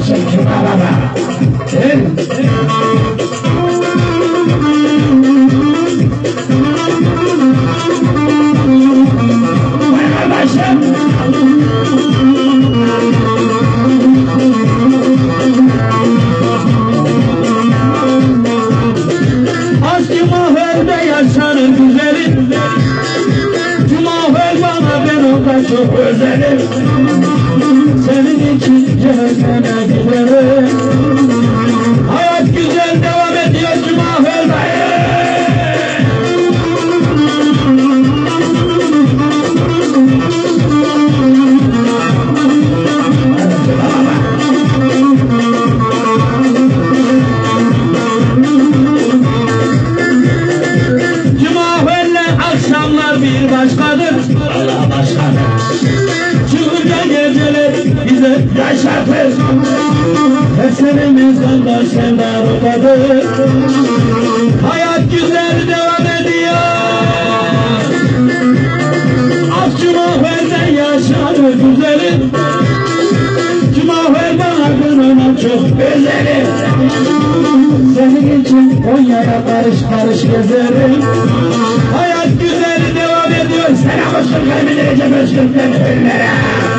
Çekim araba. Gel. Vay kardeşim. Aşkı mahvelde yaşanır güzelim. Cumahvel bana ben ondan çok özelim. Senin için cehenneme giderim. Hayat güzel devam ediyor Cumahvel dayı. Akşamlar bir başkadır, Allah başkadır. Çılgınca geceler bize yaşatır. Eserimizden de sevda rotadır. Hayat güzel devam ediyor. Cumahvel'den yaşanır güzelim. Cumahvel bana gönlüm çok özelim. Senin için Konya'ya karış karış gezerim. Hayat güzel devam ediyor. Selam olsun kalbine Recep Özgür'den önlere.